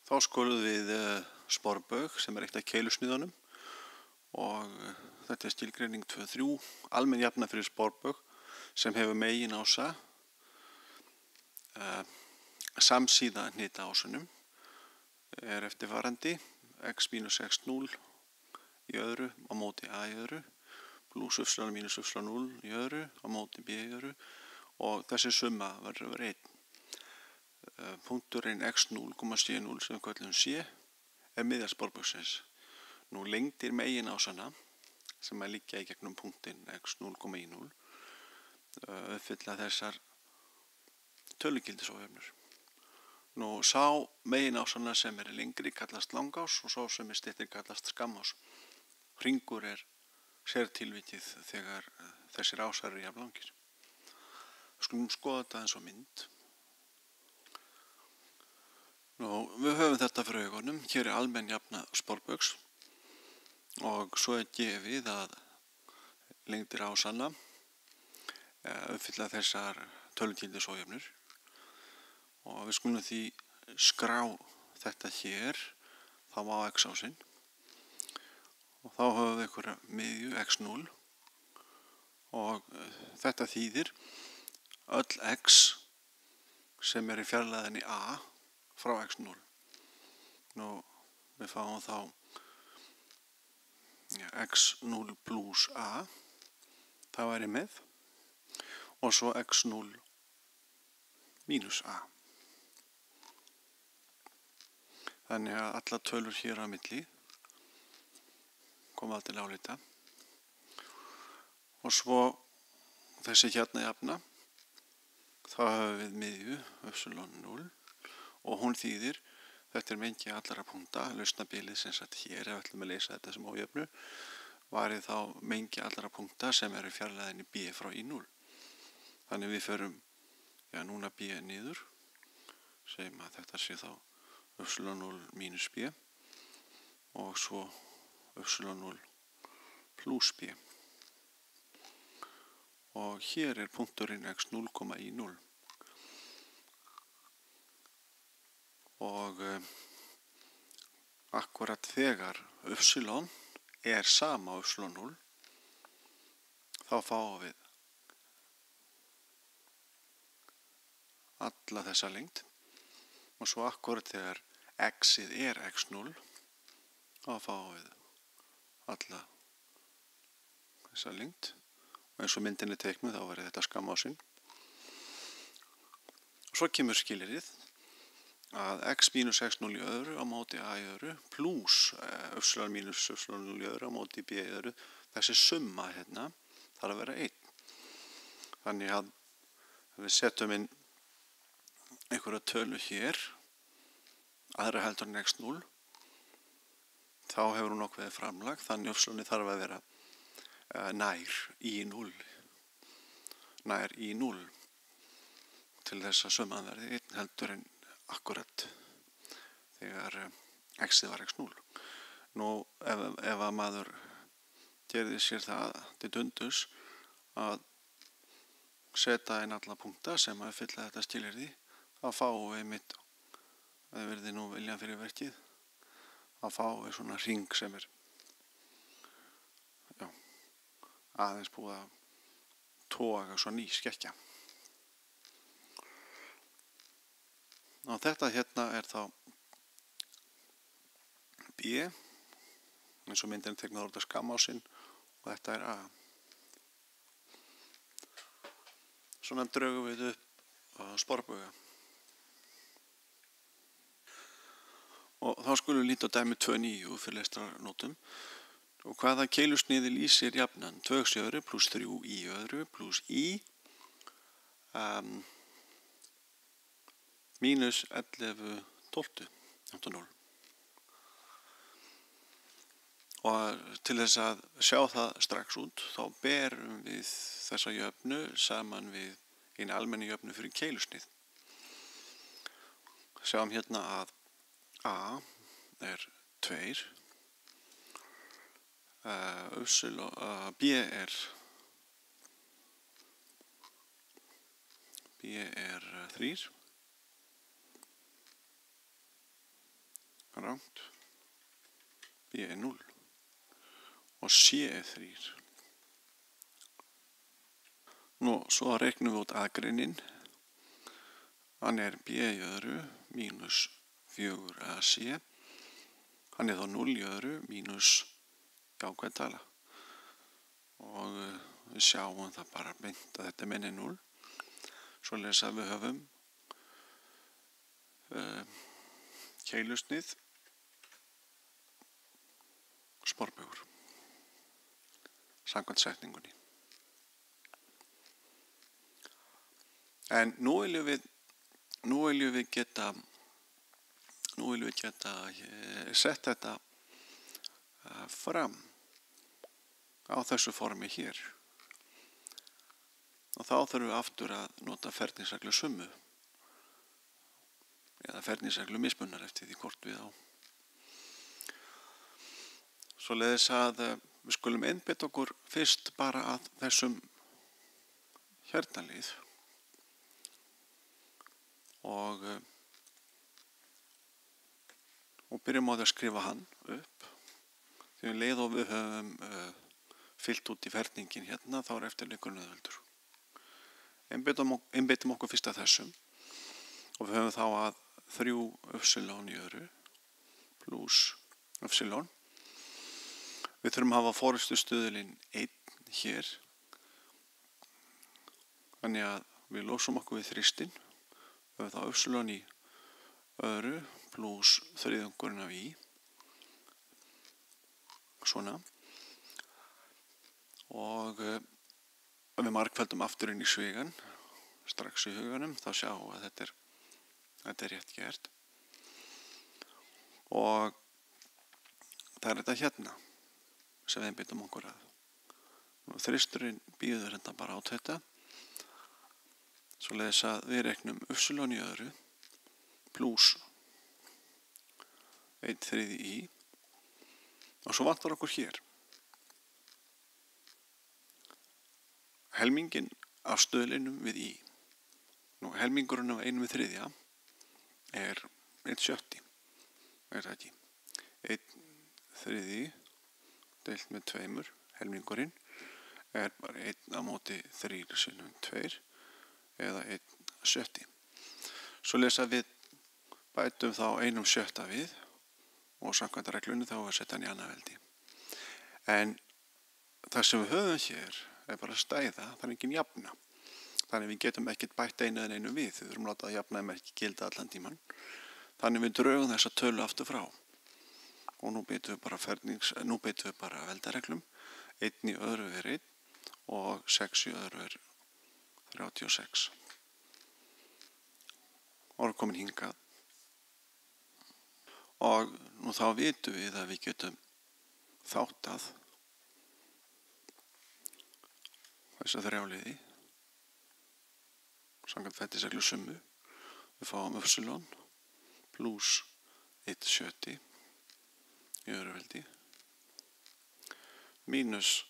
Þá skorðum við sporbaug sem eitt af keilusniðunum og þetta er skilgreining 2.3, almenn jafna fyrir sporbaug sem hefur meginása samsíða hnitaásunum er eftirfarandi x mínus x0 í öðru á móti a í öðru pluss y mínus y0 í öðru á móti b í öðru og þessi summa verður yfir 1. Punkturinn x0,c0 sem við köllum c er miðja sporbaugsins. Nú lengdir meginásana sem að liggja í gegnum punktinn x0,i0 uppfylla þessar tölugildisójöfnur. Nú sá meginásana sem er lengri kallast langás og sá sem er styttri kallast skammás. Hringur er sértilvikið þegar þessir ásar eru jafn langir. Skulum skoða þetta eins og mynd. Nú, við höfum þetta fyrir augunum. Hér er almenn jafna sporbaugs og svo er gefið að lengdir ásanna uppfylla þessar tölugildisójöfnur og við skulum því skrá þetta hér þá á x-ásinn og þá höfum við einhverja miðju x0 og þetta þýðir öll x sem er í fjarlægðinni a frá x0. Nú við fáum þá x0 plus a, það væri með, og svo x0 mínus a. Þannig að alla tölur hér á milli koma til álita. Og svo þessi hérna jafna, þá höfum við miðju y0 og hún þýðir, þetta er mengi allra punkta, lausnabilið sem sagt hér, ef við ætlum að leysa þetta sem ójöfnu, varið þá mengi allra punkta sem eru fjarlægðinni b frá i0. Þannig við förum, núna b niður, segjum að þetta sé þá y0 mínus b og svo y0 plus b. Og hér er punkturinn x0,i0. Og akkurat þegar y er sama y0 þá fáum við alla þessa lengd og svo akkurat þegar x-ið er x0 þá fáum við alla þessa lengd og eins og myndin er teiknuð þá verður þetta skammásinn. Og svo kemur skilyrðið að x mínus x0 í öðru á móti a í öðru pluss y mínus y0 í öðru á móti b í öðru, þessi summa hérna þarf að vera 1. Þannig að við setjum inn einhverja tölu hér, aðra heldur en x0, þá hefur hún ákveðið framlag, þannig y þarf að vera nær i0 til þess að summan verði 1 heldur en akkurat þegar x-ið var x0. Nú ef að maður gerði sér það til dundus að setja inn alla punkta sem að fylla þetta skilyrði, þá fáum við einmitt, að verði nú viljan fyrir verkið, þá fáum við svona hring sem er aðeins búið að toga svona í skekkja. Og þetta hérna er þá b, eins og myndin teiknar út af skammásinn og þetta er a. Svona drögum við upp sporbauga. Og þá skulum við líta á dæmi 2.9 fyrir lestrarnótum. Og hvaða keilusniði lýsir jafnan 2x í öðru pluss 3 í öðru pluss i mínus 11/12, 0. Og til þess að sjá það strax út, þá berum við þessa jöfnu saman við eina almenna jöfnu fyrir keilusnið. Sjáum hérna að a er 2, b er 3, rangt, B er 0 og C er 3. Nú, svo reiknum við út aðgreininn. Hann er B í öðru mínus 4AC. Hann er þá 0 í öðru mínus jákvæð tala. Og við sjáum það bara beint að þetta minni 0. Svoleiðis að við höfum keilusnið sporbaugur samkvæmt setningunni. En nú viljum við geta sett þetta fram á þessu formi hér. Og þá þurfum við aftur að nota ferningsreglu summu eða ferningsreglu mismunnar eftir því hvort við á. Svoleiðis að við skulum einbeita okkur fyrst bara að þessum hjartalið og byrjum á því að skrifa hann upp. Því leið og við höfum fyllt út í ferningin hérna, þá er eftirleikurinn auðveldur. Einbeitum okkur fyrst að þessum og við höfum þá að 3 y í öðru pluss y. Við þurfum að hafa forystustuðulinn 1 hér. Þannig að við losum okkur við þrýstin. Við höfum þá y í öðru pluss þriðjungurinn af í. Svona. Og ef við margföldum aftur inn í svigan, strax í huganum, þá sjáum við að þetta er rétt gert. Og það er þetta hérna sem við einbeitum okkur að. Þristurinn býður hérna bara á þetta. Svoleiðis að við reiknum y í öðru pluss 1/3 í og svo vantar okkur hér helmingin af stöðlinum við í. Nú, helmingurinn af 1/3 er 1/7. Er það ekki? 1/3 deilt með 2, helmingurinn er bara 1/3 sinnum 2 eða 1/7. Svoleiðis að við bætum þá 1/7 við og samkvæmt reglunni þá að setja hann í annað veldi. En það sem við höfum hér er bara stæða, það er engin jafna. Þannig við getum ekkert bætt einu en einu við, við þurfum að láta að jafnaðarmerki gilda allan tíman. Þannig við drögum þessa tölu aftur frá. Og nú beitum við bara veldareglum. 1 í öðru er 1 og 6 í öðru er 36. Og erum komin hingað. Og nú þá vitum við að við getum þáttað þessa þrjáliði samkvæmt ferningsreglu summu. Við fáum y pluss 1/7 í öðru veldi mínus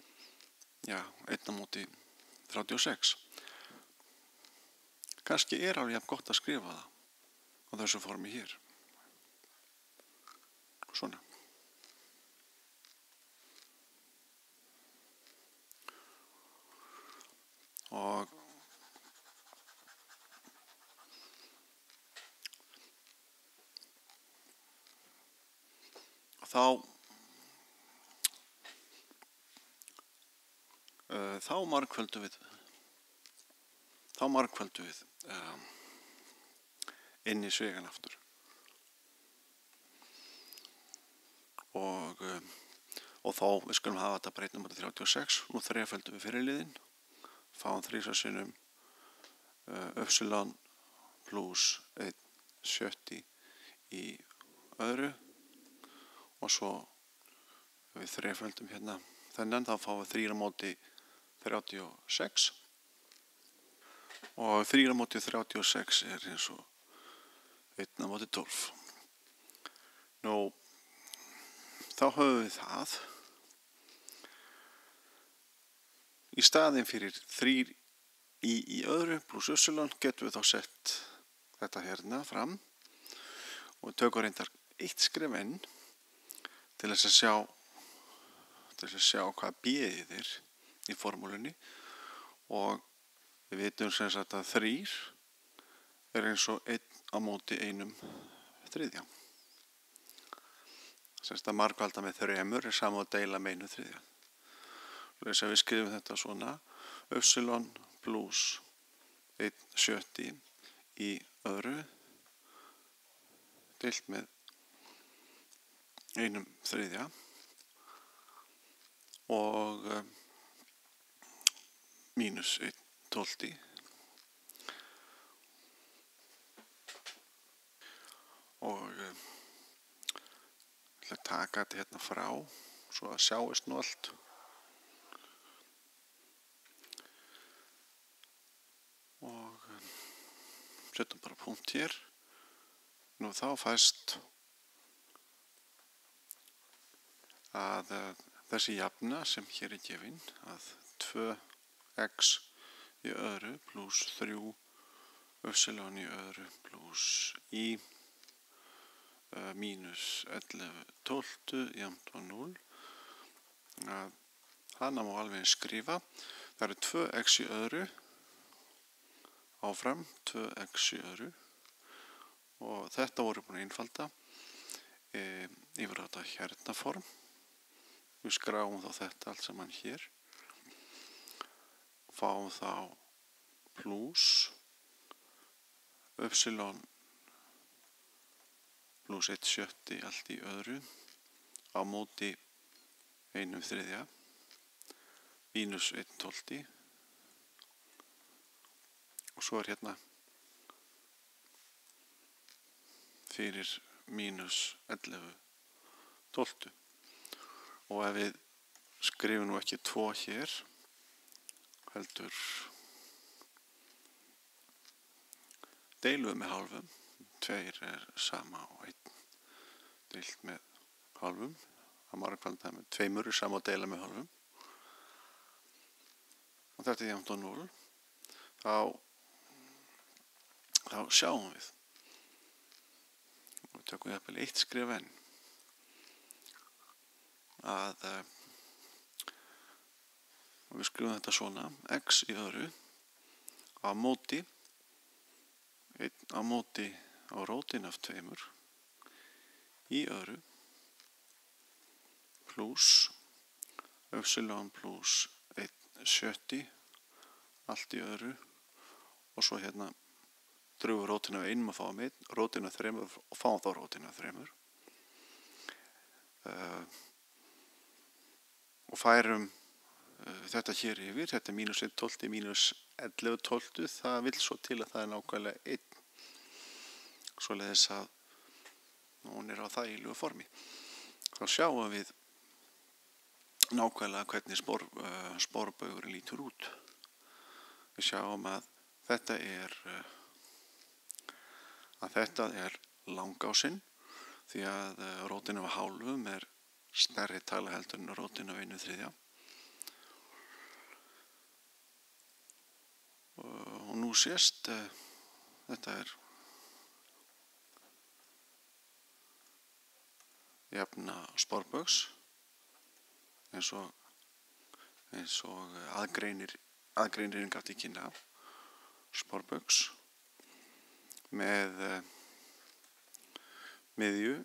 1/36. Kannski er alveg jafn gott að skrifa það á þessu formi hér. Svona. Og þá margföldum við inn í svigan aftur. Og þá við skulum hafa þetta breytt númer 36. Nú þreföldum við fyrirliðinn. Fáum 3 sinnum y pluss 1/7 í öðru og svo við þreföldum hérna þennan, þá fáum við 3/36 og 3/36 er eins og 1/12. Nú, þá höfum við það. Í staðinn fyrir 3 í öðru pluss y getum við þá sett þetta hérna fram og tökum reyndar eitt skref enn til þess að sjá hvað b-ið er í formúlunni, og við vitum sem sagt að 3 er eins og 1 á móti 1/3. Sem sagt að margfalda með 3 er sama að deila með 1/3. Þess að við skrifum þetta svona: y plus 1/6 í öðru deilt með 1/3 og mínus 1/12. Og ég ætla að taka þetta hérna frá svo að sjáist nú allt. Og setjum bara punkt hér. Nú þá fæst að þessi jafna sem hér er gefin, að 2x í öðru plus 3y í öðru plus y mínus 11/12 jafnt á 0. Hana má alveg skrifa. Það eru 2x í öðru, áfram 2x í öðru, og þetta voru búin að einfalda yfir á þetta hérna form. Við skráum þá þetta allt saman hér. Fáum þá plus y plus 1/6 allt í öðru á móti 1/3 mínus 1/12. Og svo er hérna fyrir mínus 11/12. Og ef við skrifum nú ekki 2 hér, heldur deilum við með hálfum. 2 er sama og 1 deilt með hálfum. Það margfalda með 2 er sama og deila með hálfum. Og þetta er jafnt á 0. Þá sjáum við. Og tökum við jafnvel 1 skref enn. Að við skrifum þetta svona: x í öðru á móti 1 á móti á rótin af 2 í öðru plus y plus 1/6 allt í öðru, og svo hérna drögum rótin af 1 og fáum 1, rótin af 3 og fáum þá rótin af 3 og færum þetta hér yfir. Þetta er mínus 1/12 mínus 11/12. Það vill svo til að það er nákvæmlega 1. Svoleiðis að hún er á þægilegu formi. Þá sjáum við nákvæmlega hvernig sporbaugurinn lítur út. Við sjáum að þetta er langásinn, því að rótin af hálfum er stærri tala heldur en rótin af 1/3. Og nú sést þetta er jafna sporbaugs eins og aðgreinirinn gaf til kynna sporbaugs með miðju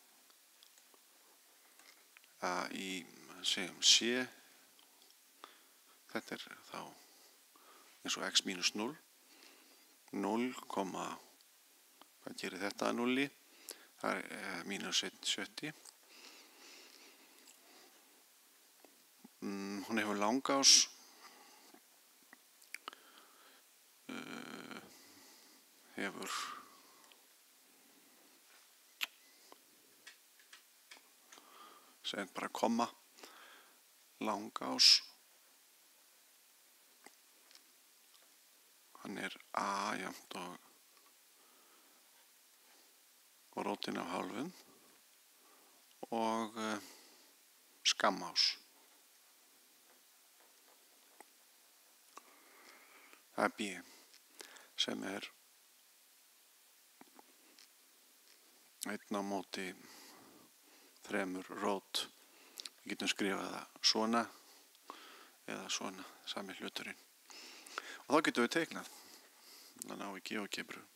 í segjum C. Þetta er þá eins og x mínus 0. 0, hvað gerir þetta að 0? Það er mínus 1/6. Hún hefur langás hefur segjum bara komma langás, hann er a jafnt og rótin af hálfum, og skammás. Það er b sem er einn á móti 3 rót. Við getum skrifað það svona eða svona, sami hluturinn. Og þá getum við teiknað. Þannig á við GeoGebru.